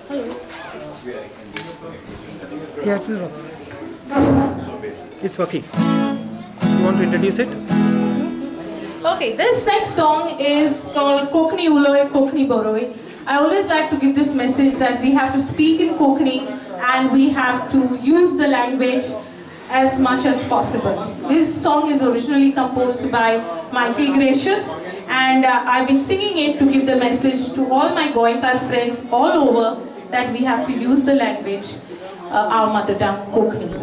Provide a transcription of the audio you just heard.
Yeah, it's working. You want to introduce it? Okay, this next song is called Konknni Uloi, Konknni Boroi. I always like to give this message that we have to speak in Konknni and we have to use the language as much as possible. This song is originally composed by Gracias, and I've been singing it to give the message to all my Goinkar friends all over that we have to use the language, our mother tongue, Konknni.